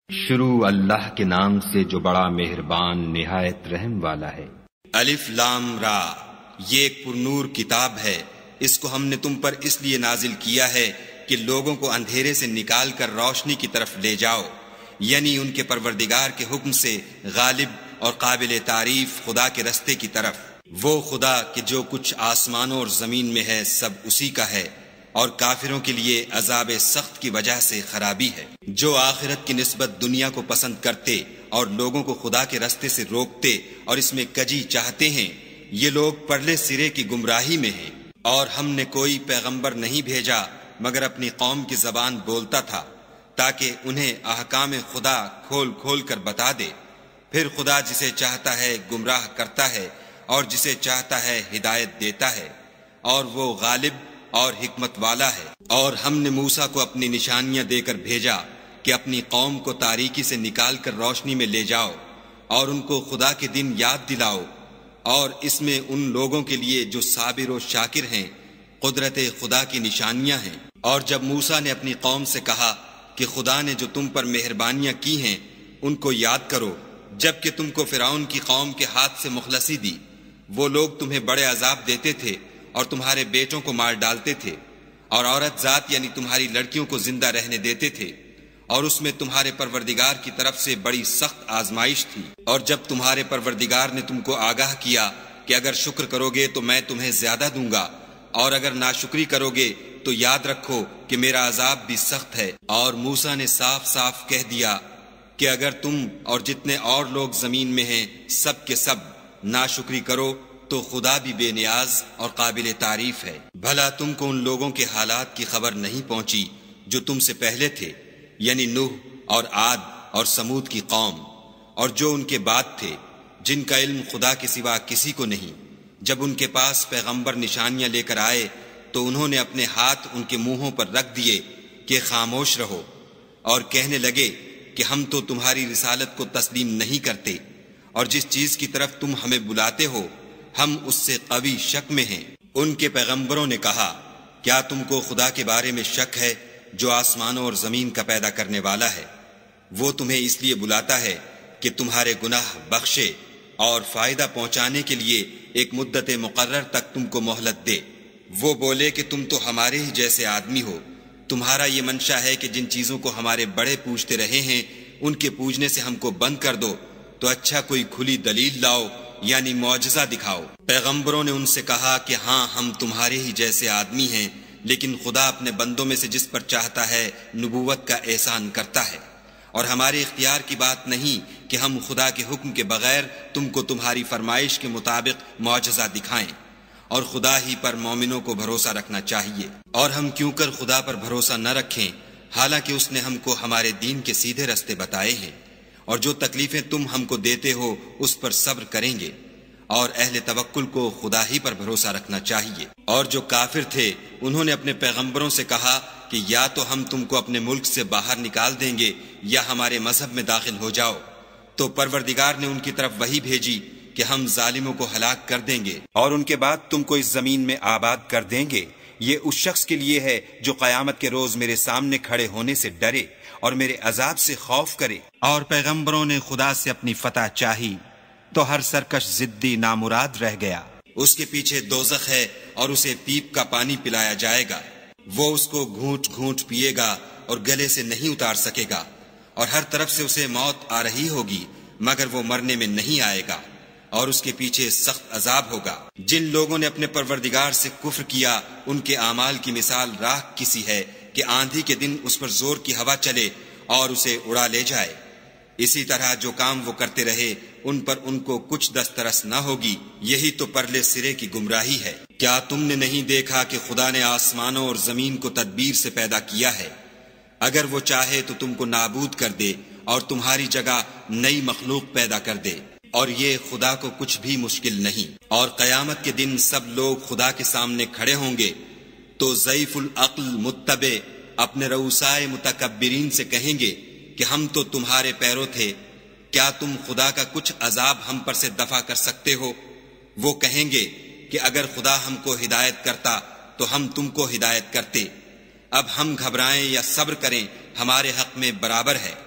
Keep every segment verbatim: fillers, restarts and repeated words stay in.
شروع اللہ کے نام سے جو بڑا مہربان نہایت رحم والا ہے۔ الف لام را، یہ ایک پرنور کتاب ہے، اس کو ہم نے تم پر اس لیے نازل کیا ہے کہ لوگوں کو اندھیرے سے نکال کر روشنی کی طرف لے جاؤ، یعنی ان کے پروردگار کے حکم سے غالب اور قابل تعریف خدا کے رستے کی طرف۔ وہ خدا کہ جو کچھ آسمانوں اور زمین میں ہے سب اسی کا ہے، اور کافروں کے لیے عذاب سخت کی وجہ سے خرابی ہے۔ جو آخرت کی نسبت دنیا کو پسند کرتے اور لوگوں کو خدا کے رستے سے روکتے اور اس میں کجی چاہتے ہیں، یہ لوگ پرلے سرے کی گمراہی میں ہیں۔ اور ہم نے کوئی پیغمبر نہیں بھیجا مگر اپنی قوم کی زبان بولتا تھا، تاکہ انہیں احکام خدا کھول کھول کر بتا دے۔ پھر خدا جسے چاہتا ہے گمراہ کرتا ہے اور جسے چاہتا ہے ہدایت دیتا ہے، اور وہ غالب اور حکمت والا ہے۔ اور ہم نے موسیٰ کو اپنی نشانیاں دے کر بھیجا کہ اپنی قوم کو تاریکی سے نکال کر روشنی میں لے جاؤ اور ان کو خدا کے دن یاد دلاؤ، اور اس میں ان لوگوں کے لیے جو صابر و شاکر ہیں قدرت خدا کی نشانیاں ہیں۔ اور جب موسیٰ نے اپنی قوم سے کہا کہ خدا نے جو تم پر مہربانیاں کی ہیں ان کو یاد کرو، جب کہ تم کو فرعون کی قوم کے ہاتھ سے مخلصی دی، وہ لوگ تمہیں بڑے عذاب دیتے تھے اور تمہارے بیٹوں کو مار ڈالتے تھے، اور عورت ذات یعنی تمہاری لڑکیوں کو زندہ رہنے دیتے تھے، اور اس میں تمہارے پروردگار کی طرف سے بڑی سخت آزمائش تھی۔ اور جب تمہارے پروردگار نے تم کو آگاہ کیا کہ اگر شکر کرو گے تو میں تمہیں زیادہ دوں گا، اور اگر ناشکری کرو گے تو یاد رکھو کہ میرا عذاب بھی سخت ہے۔ اور موسیٰ نے صاف صاف کہہ دیا کہ اگر تم اور جتنے اور لوگ زمین میں ہیں سب کے سب ناشکری کرو تو خدا بھی بے نیاز اور قابل تعریف ہے۔ بھلا تم کو ان لوگوں کے حالات کی خبر نہیں پہنچی جو تم سے پہلے تھے، یعنی نوح اور عاد اور سمود کی قوم، اور جو ان کے بعد تھے، جن کا علم خدا کے سوا کسی کو نہیں۔ جب ان کے پاس پیغمبر نشانیاں لے کر آئے تو انہوں نے اپنے ہاتھ ان کے منہوں پر رکھ دیے کہ خاموش رہو، اور کہنے لگے کہ ہم تو تمہاری رسالت کو تسلیم نہیں کرتے، اور جس چیز کی طرف تم ہمیں بلاتے ہو ہم اس سے قوی شک میں ہیں۔ ان کے پیغمبروں نے کہا، کیا تم کو خدا کے بارے میں شک ہے جو آسمانوں اور زمین کا پیدا کرنے والا ہے؟ وہ تمہیں اس لیے بلاتا ہے کہ تمہارے گناہ بخشے اور فائدہ پہنچانے کے لیے ایک مدت مقرر تک تم کو مہلت دے۔ وہ بولے کہ تم تو ہمارے ہی جیسے آدمی ہو، تمہارا یہ منشا ہے کہ جن چیزوں کو ہمارے بڑے پوجتے رہے ہیں ان کے پوجنے سے ہم کو بند کر دو، تو اچھا کوئی کھلی دلیل لاؤ، یعنی معجزہ دکھاؤ۔ پیغمبروں نے ان سے کہا کہ ہاں ہم تمہارے ہی جیسے آدمی ہیں، لیکن خدا اپنے بندوں میں سے جس پر چاہتا ہے نبوت کا احسان کرتا ہے، اور ہمارے اختیار کی بات نہیں کہ ہم خدا کے حکم کے بغیر تم کو تمہاری فرمائش کے مطابق معجزہ دکھائیں، اور خدا ہی پر مومنوں کو بھروسہ رکھنا چاہیے۔ اور ہم کیوں کر خدا پر بھروسہ نہ رکھیں حالانکہ اس نے ہم کو ہمارے دین کے سیدھے رستے بتائے ہیں، اور جو تکلیفیں تم ہم کو دیتے ہو اس پر صبر کریں گے، اور اہل توکل کو خدا ہی پر بھروسہ رکھنا چاہیے۔ اور جو کافر تھے انہوں نے اپنے پیغمبروں سے کہا کہ یا تو ہم تم کو اپنے ملک سے باہر نکال دیں گے یا ہمارے مذہب میں داخل ہو جاؤ، تو پروردگار نے ان کی طرف وحی بھیجی کہ ہم ظالموں کو ہلاک کر دیں گے اور ان کے بعد تم کو اس زمین میں آباد کر دیں گے۔ یہ اس شخص کے لیے ہے جو قیامت کے روز میرے سامنے کھڑے ہونے سے ڈرے اور میرے عذاب سے خوف کرے۔ اور پیغمبروں نے خدا سے اپنی فتح چاہی تو ہر سرکش ضدی نامراد رہ گیا۔ اس کے پیچھے دوزخ ہے اور اسے پیپ کا پانی پلایا جائے گا، وہ اس کو گھونٹ گھونٹ پیے گا اور گلے سے نہیں اتار سکے گا، اور ہر طرف سے اسے موت آ رہی ہوگی مگر وہ مرنے میں نہیں آئے گا، اور اس کے پیچھے سخت عذاب ہوگا۔ جن لوگوں نے اپنے پروردگار سے کفر کیا ان کے اعمال کی مثال راکھ کسی ہے کہ آندھی کے دن اس پر زور کی ہوا چلے اور اسے اڑا لے جائے۔ اسی طرح جو کام وہ کرتے رہے ان پر ان کو کچھ دسترس نہ ہوگی، یہی تو پرلے سرے کی گمراہی ہے۔ کیا تم نے نہیں دیکھا کہ خدا نے آسمانوں اور زمین کو تدبیر سے پیدا کیا ہے؟ اگر وہ چاہے تو تم کو نابود کر دے اور تمہاری جگہ نئی مخلوق پیدا کر دے، اور یہ خدا کو کچھ بھی مشکل نہیں۔ اور قیامت کے دن سب لوگ خدا کے سامنے کھڑے ہوں گے تو ضعیف العقل متبع اپنے رؤسائے متکبرین سے کہیں گے کہ ہم تو تمہارے پیرو تھے، کیا تم خدا کا کچھ عذاب ہم پر سے دفع کر سکتے ہو؟ وہ کہیں گے کہ اگر خدا ہم کو ہدایت کرتا تو ہم تم کو ہدایت کرتے، اب ہم گھبرائیں یا صبر کریں ہمارے حق میں برابر ہے۔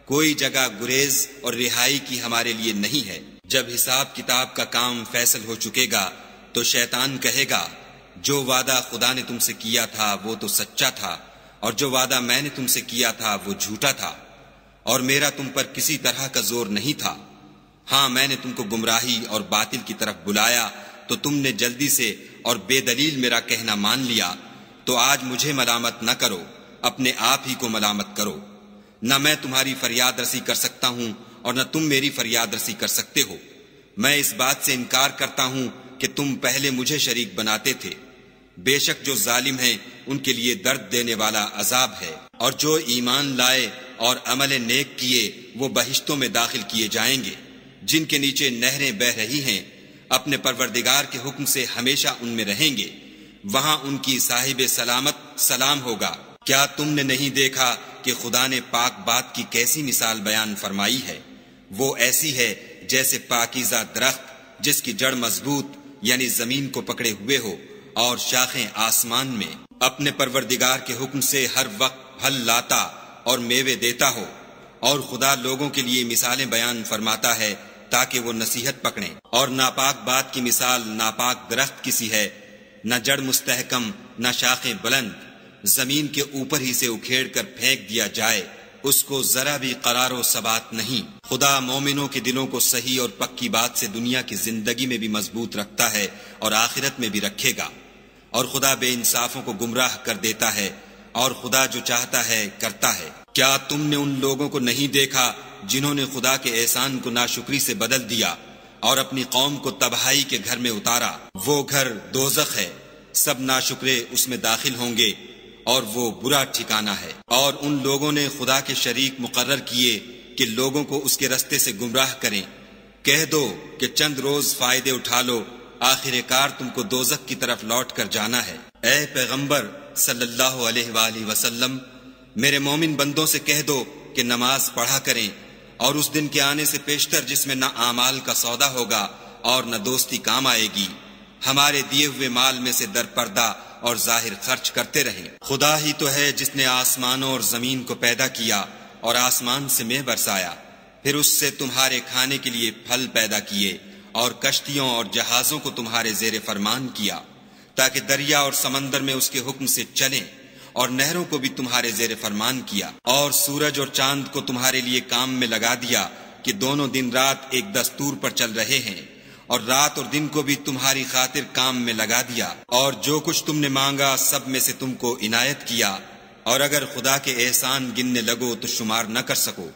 کوئی جگہ گریز اور رہائی کی ہمارے لیے نہیں ہے۔ جب حساب کتاب کا کام فیصل ہو چکے گا تو شیطان کہے گا جو وعدہ خدا نے تم سے کیا تھا وہ تو سچا تھا، اور جو وعدہ میں نے تم سے کیا تھا وہ جھوٹا تھا، اور میرا تم پر کسی طرح کا زور نہیں تھا۔ ہاں میں نے تم کو گمراہی اور باطل کی طرف بلایا تو تم نے جلدی سے اور بے دلیل میرا کہنا مان لیا، تو آج مجھے ملامت نہ کرو، اپنے آپ ہی کو ملامت کرو۔ نہ میں تمہاری فریاد رسی کر سکتا ہوں اور نہ تم میری فریاد رسی کر سکتے ہو۔ میں اس بات سے انکار کرتا ہوں کہ تم پہلے مجھے شریک بناتے تھے۔ بے شک جو ظالم ہیں ان کے لیے درد دینے والا عذاب ہے، اور جو ایمان لائے اور عمل نیک کیے وہ بہشتوں میں داخل کیے جائیں گے جن کے نیچے نہریں بہ رہی ہیں، اپنے پروردگار کے حکم سے ہمیشہ ان میں رہیں گے، وہاں ان کی صاحب سلامت سلام ہوگا۔ کیا تم نے نہیں دیکھا کہ خدا نے پاک بات کی کیسی مثال بیان فرمائی ہے؟ وہ ایسی ہے جیسے پاکیزہ درخت جس کی جڑ مضبوط یعنی زمین کو پکڑے ہوئے ہو اور شاخیں آسمان میں، اپنے پروردگار کے حکم سے ہر وقت پھل لاتا اور میوے دیتا ہو۔ اور خدا لوگوں کے لیے مثالیں بیان فرماتا ہے تاکہ وہ نصیحت پکڑیں۔ اور ناپاک بات کی مثال ناپاک درخت کسی ہے، نہ جڑ مستحکم نہ شاخیں بلند، زمین کے اوپر ہی سے اکھیڑ کر پھینک دیا جائے، اس کو ذرا بھی قرار و ثبات نہیں۔ خدا مومنوں کے دلوں کو صحیح اور پکی بات سے دنیا کی زندگی میں بھی مضبوط رکھتا ہے اور آخرت میں بھی رکھے گا، اور خدا بے انصافوں کو گمراہ کر دیتا ہے، اور خدا جو چاہتا ہے کرتا ہے۔ کیا تم نے ان لوگوں کو نہیں دیکھا جنہوں نے خدا کے احسان کو ناشکری سے بدل دیا اور اپنی قوم کو تباہی کے گھر میں اتارا؟ وہ گھر دوزخ ہے، سب ناشکرے اس میں داخل ہوں گے، اور وہ برا ٹھکانہ ہے۔ اور ان لوگوں نے خدا کے شریک مقرر کیے کہ لوگوں کو اس کے رستے سے گمراہ کریں۔ کہہ دو کہ چند روز فائدے اٹھا لو، آخر کار تم کو دوزخ کی طرف لوٹ کر جانا ہے۔ اے پیغمبر صلی اللہ علیہ وآلہ وسلم، میرے مومن بندوں سے کہہ دو کہ نماز پڑھا کریں، اور اس دن کے آنے سے پیشتر جس میں نہ اعمال کا سودا ہوگا اور نہ دوستی کام آئے گی، ہمارے دیے ہوئے مال میں سے در پردہ اور ظاہر خرچ کرتے رہیں۔ خدا ہی تو ہے جس نے آسمانوں اور زمین کو پیدا کیا اور آسمان سے مے برسایا، پھر اس سے تمہارے کھانے کے لیے پھل پیدا کیے، اور کشتیوں اور جہازوں کو تمہارے زیر فرمان کیا تاکہ دریا اور سمندر میں اس کے حکم سے چلیں، اور نہروں کو بھی تمہارے زیر فرمان کیا، اور سورج اور چاند کو تمہارے لیے کام میں لگا دیا کہ دونوں دن رات ایک دستور پر چل رہے ہیں، اور رات اور دن کو بھی تمہاری خاطر کام میں لگا دیا، اور جو کچھ تم نے مانگا سب میں سے تم کو عنایت کیا، اور اگر خدا کے احسان گننے لگو تو شمار نہ کر سکو،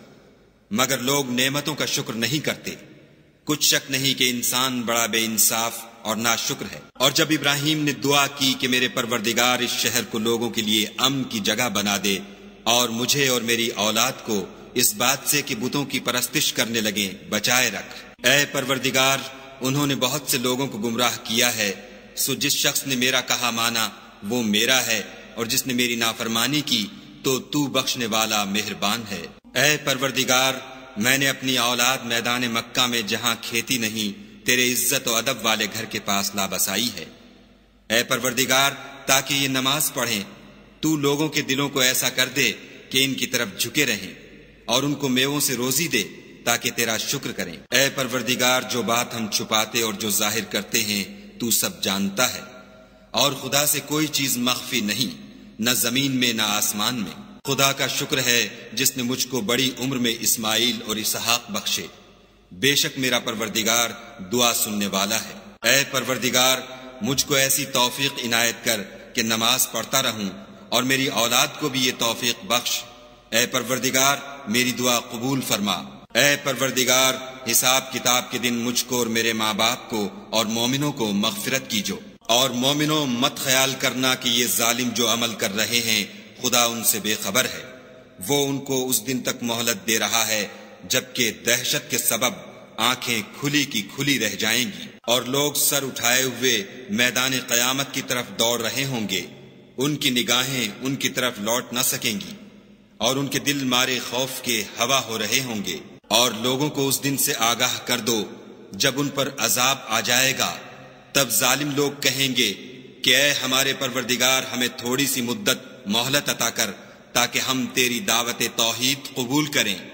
مگر لوگ نعمتوں کا شکر نہیں کرتے۔ کچھ شک نہیں کہ انسان بڑا بے انصاف اور ناشکر ہے۔ اور جب ابراہیم نے دعا کی کہ میرے پروردگار اس شہر کو لوگوں کے لیے امن کی جگہ بنا دے، اور مجھے اور میری اولاد کو اس بات سے کہ بتوں کی پرستش کرنے لگیں بچائے رکھ۔ اے پروردگار، انہوں نے بہت سے لوگوں کو گمراہ کیا ہے، سو جس شخص نے میرا کہا مانا وہ میرا ہے، اور جس نے میری نافرمانی کی تو تو بخشنے والا مہربان ہے۔ اے پروردگار، میں نے اپنی اولاد میدان مکہ میں جہاں کھیتی نہیں تیرے عزت و ادب والے گھر کے پاس لا بسائی ہے۔ اے پروردگار، تاکہ یہ نماز پڑھیں، تو لوگوں کے دلوں کو ایسا کر دے کہ ان کی طرف جھکے رہیں، اور ان کو میووں سے روزی دے تاکہ تیرا شکر کریں۔ اے پروردگار، جو بات ہم چھپاتے اور جو ظاہر کرتے ہیں تو سب جانتا ہے، اور خدا سے کوئی چیز مخفی نہیں، نہ زمین میں نہ آسمان میں۔ خدا کا شکر ہے جس نے مجھ کو بڑی عمر میں اسماعیل اور اسحاق بخشے، بے شک میرا پروردگار دعا سننے والا ہے۔ اے پروردگار، مجھ کو ایسی توفیق عنایت کر کہ نماز پڑھتا رہوں، اور میری اولاد کو بھی یہ توفیق بخش۔ اے پروردگار، میری دعا قبول فرما۔ اے پروردگار، حساب کتاب کے دن مجھ کو اور میرے ماں باپ کو اور مومنوں کو مغفرت کیجو۔ اور مومنوں، مت خیال کرنا کہ یہ ظالم جو عمل کر رہے ہیں خدا ان سے بے خبر ہے، وہ ان کو اس دن تک مہلت دے رہا ہے جبکہ دہشت کے سبب آنکھیں کھلی کی کھلی رہ جائیں گی، اور لوگ سر اٹھائے ہوئے میدان قیامت کی طرف دوڑ رہے ہوں گے، ان کی نگاہیں ان کی طرف لوٹ نہ سکیں گی، اور ان کے دل مارے خوف کے ہوا ہو رہے ہوں گے۔ اور لوگوں کو اس دن سے آگاہ کر دو جب ان پر عذاب آ جائے گا، تب ظالم لوگ کہیں گے کہ اے ہمارے پروردگار، ہمیں تھوڑی سی مدت مہلت عطا کر تاکہ ہم تیری دعوت توحید قبول کریں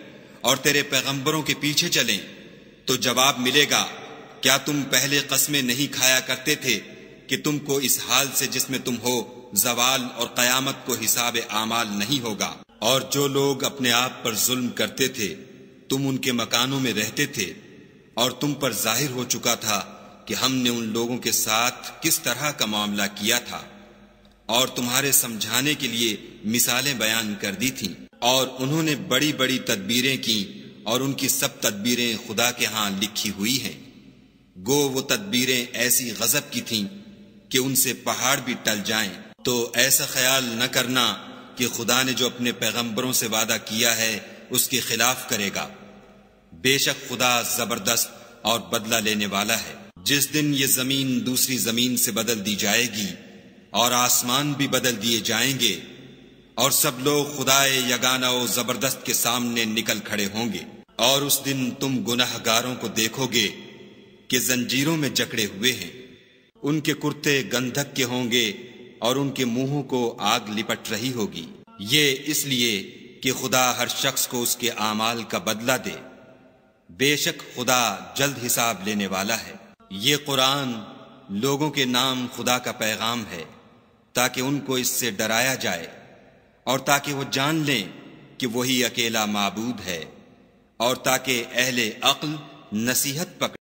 اور تیرے پیغمبروں کے پیچھے چلیں تو جواب ملے گا، کیا تم پہلے قسمیں نہیں کھایا کرتے تھے کہ تم کو اس حال سے جس میں تم ہو زوال اور قیامت کو حساب اعمال نہیں ہوگا؟ اور جو لوگ اپنے آپ پر ظلم کرتے تھے تم ان کے مکانوں میں رہتے تھے، اور تم پر ظاہر ہو چکا تھا کہ ہم نے ان لوگوں کے ساتھ کس طرح کا معاملہ کیا تھا، اور تمہارے سمجھانے کے لیے مثالیں بیان کر دی تھیں، اور انہوں نے بڑی بڑی تدبیریں کی، اور ان کی سب تدبیریں خدا کے ہاں لکھی ہوئی ہیں۔ گو وہ تدبیریں ایسی غضب کی تھیں کہ ان سے پہاڑ بھی ٹل جائیں، تو ایسا خیال نہ کرنا کہ خدا نے جو اپنے پیغمبروں سے وعدہ کیا ہے اس کے خلاف کرے گا۔ بے شک خدا زبردست اور بدلہ لینے والا ہے۔ جس دن یہ زمین دوسری زمین سے بدل دی جائے گی اور آسمان بھی بدل دیے جائیں گے، اور سب لوگ خدائے یگانہ و زبردست کے سامنے نکل کھڑے ہوں گے، اور اس دن تم گناہ گاروں کو دیکھو گے کہ زنجیروں میں جکڑے ہوئے ہیں، ان کے کرتے گندھک کے ہوں گے اور ان کے منہوں کو آگ لپٹ رہی ہوگی۔ یہ اس لیے کہ خدا ہر شخص کو اس کے اعمال کا بدلہ دے۔ بے شک خدا جلد حساب لینے والا ہے۔ یہ قرآن لوگوں کے نام خدا کا پیغام ہے تاکہ ان کو اس سے ڈرایا جائے اور تاکہ وہ جان لیں کہ وہی اکیلا معبود ہے، اور تاکہ اہل عقل نصیحت پکڑ